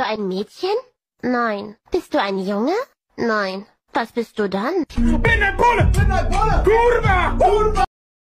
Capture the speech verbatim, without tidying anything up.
du ein Mädchen? Nein. Bist du ein Junge? Nein. Was bist du dann? Bin ein Bulle! Bin ein Bulle! Kurva! Kurva!